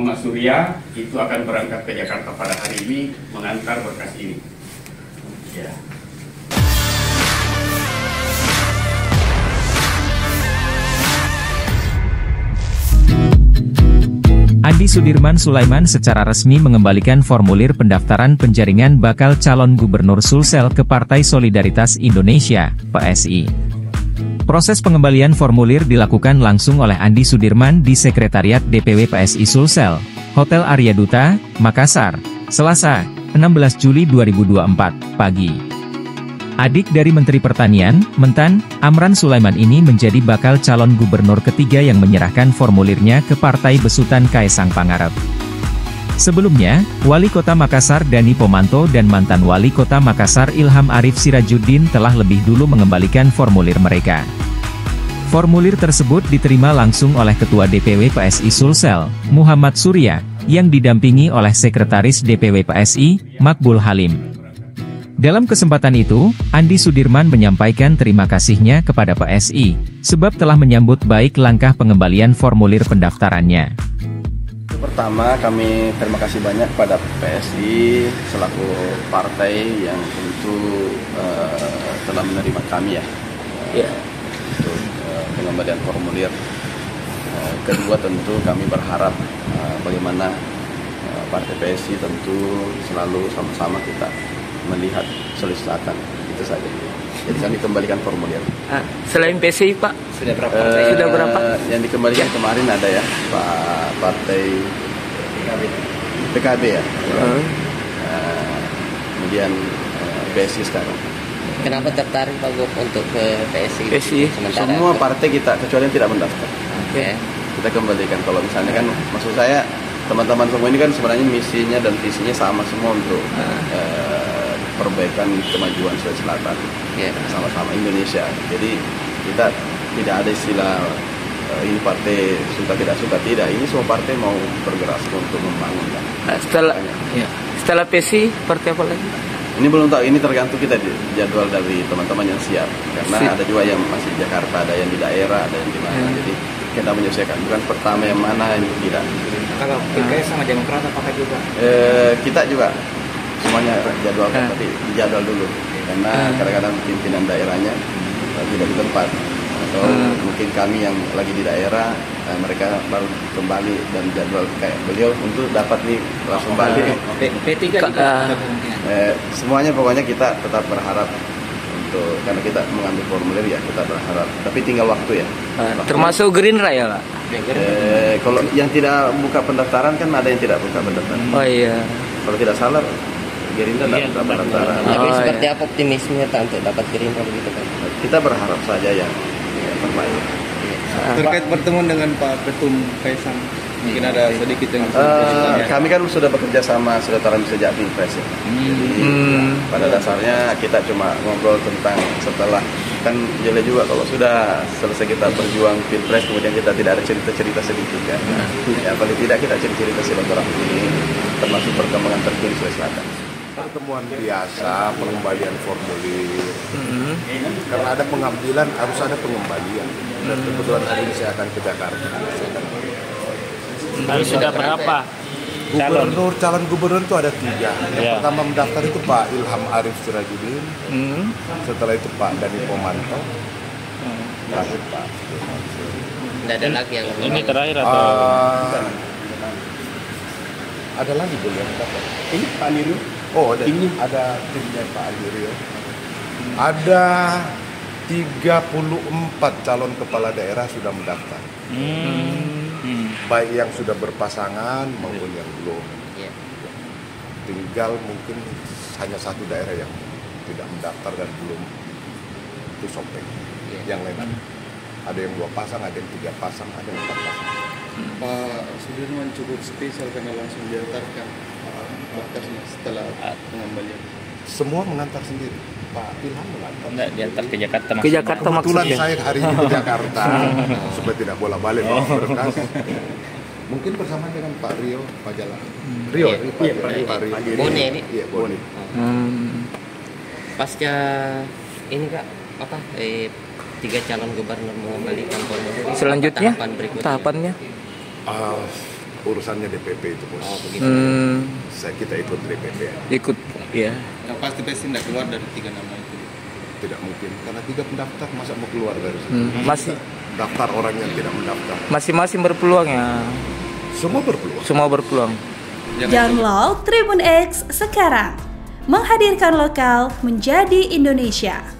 Muhammad Surya itu akan berangkat ke Jakarta pada hari ini mengantar berkas ini. Ya. Andi Sudirman Sulaiman secara resmi mengembalikan formulir pendaftaran penjaringan bakal calon gubernur Sulsel ke Partai Solidaritas Indonesia, PSI. Proses pengembalian formulir dilakukan langsung oleh Andi Sudirman di Sekretariat DPW PSI Sulsel, Hotel Arya Duta, Makassar, Selasa, 16 Juli 2024, pagi. Adik dari Menteri Pertanian, Mentan, Amran Sulaiman ini menjadi bakal calon gubernur ketiga yang menyerahkan formulirnya ke Partai Besutan Kaesang Pangarep. Sebelumnya, Wali Kota Makassar Dani Pomanto dan mantan Wali Kota Makassar Ilham Arif Sirajuddin telah lebih dulu mengembalikan formulir mereka. Formulir tersebut diterima langsung oleh Ketua DPW PSI Sulsel, Muhammad Surya, yang didampingi oleh Sekretaris DPW PSI, Makbul Halim. Dalam kesempatan itu, Andi Sudirman menyampaikan terima kasihnya kepada PSI, sebab telah menyambut baik langkah pengembalian formulir pendaftarannya. Pertama, kami terima kasih banyak kepada PSI selaku partai yang tentu telah menerima kami untuk pengembalian formulir. Kedua, tentu kami berharap bagaimana partai PSI tentu selalu sama-sama kita melihat Sulawesi Selatan, itu saja. Jadi kami kembalikan formulir. Selain PSI Pak, sudah berapa? Sudah berapa? Yang dikembalikan kemarin ada ya, Pak Partai PKB ya. Kemudian PSI sekarang. Kenapa tertarik Pak Gop untuk ke PSI? Semua partai kita kecuali yang tidak mendaftar. Oke. Kita kembalikan. Kalau misalnya kan, maksud saya teman-teman semua ini kan sebenarnya misinya dan visinya sama semua untuk perbaikan kemajuan Sulawesi Selatan, sama-sama Indonesia. Jadi kita tidak ada istilah ini partai suka tidak suka, tidak. Ini semua partai mau bergerak untuk membangun. Setelah PSI, partai apa lagi? Ini belum tahu, ini tergantung kita di jadwal dari teman-teman yang siap. Karena ada juga yang masih di Jakarta, ada yang di daerah, ada yang di mana. Jadi kita menyesuaikan. Bukan pertama yang mana yang tidak. Kalau PKS sama Demokrat apakah juga? Kita juga semuanya jadwal, tapi dijadwal dulu. Karena kadang-kadang pimpinan daerahnya tidak di tempat. Atau mungkin kami yang lagi di daerah, mereka baru kembali dan jadwal kayak beliau untuk dapat nih langsung balik. P3 juga semuanya pokoknya kita tetap berharap untuk, karena kita mengambil formulir ya kita berharap. Tapi tinggal waktu ya. Termasuk Gerindra ya Pak? Kalau yang tidak buka pendaftaran kan ada yang tidak buka pendaftaran. Oh iya. Kalau tidak salah Gerindra tidak buka pendaftaran. Tapi seperti apa optimismenya Pak untuk dapat Gerindra begitu kan? Kita berharap saja yang terbaik. Terkait pertemuan dengan Pak Ketum Kaesang, mungkin ada sedikit yang kami kan sudah bekerja sama saudara sejak Pilpres ya. Jadi pada dasarnya kita cuma ngobrol tentang setelah, kan jelek juga kalau sudah selesai kita berjuang Pilpres kemudian kita tidak ada cerita-cerita sedikit kan. Ya paling tidak kita cerita silaturahmi termasuk perkembangan terkini Sulawesi Selatan. Pertemuan biasa, pengembalian formulir. Karena ada pengambilan, harus ada pengembalian. Dan kebetulan hari ini saya akan ke Jakarta. Tapi sudah berapa? Calon gubernur itu ada 3. Yang pertama mendaftar itu Pak Ilham Arif Sirajuddin. Setelah itu Pak Dani Pomanto. Terakhir Pak. Tidak ada lagi yang Ini terakhir atau? Ada lagi belum yang dapat? Ini Pak Liru. Oh, ada timnya Pak Alirio. Ada 34 calon kepala daerah sudah mendaftar. Baik yang sudah berpasangan maupun yang belum. Tinggal mungkin hanya 1 daerah yang tidak mendaftar dan belum itu Sopeng. Yang lain ada yang 2 pasang, ada yang 3 pasang, ada yang 4 pasang. Pak Sudirman cukup spesial karena langsung diantarkan berkasnya setelah pengembalian. Semua mengantar sendiri. Pak Ilham mengantar. Enggak, diantar ke Jakarta Ke Jakarta Kebetulan maksudnya. saya hari ini ke Jakarta supaya tidak bolak-balik bawa berkas. Mungkin bersama dengan Pak Rio Pajala. Pak Rio. Bone ini. Iya, Bone. Pasca ini Kak, 3 calon gubernur mengembalikan formulir. Selanjutnya tahapan berikutnya. tahapannya urusannya DPP itu bos. Oh, begitu. Kita ikut DPP. Ikut, ya. Yang pasti PSI tidak keluar dari 3 nama itu. Tidak mungkin karena 3 pendaftar masa mau keluar dari situ. Masih Daftar orang yang tidak mendaftar. masing-masing berpeluang ya. Semua berpeluang. Semua berpeluang. Download Tribun X sekarang. Menghadirkan lokal menjadi Indonesia.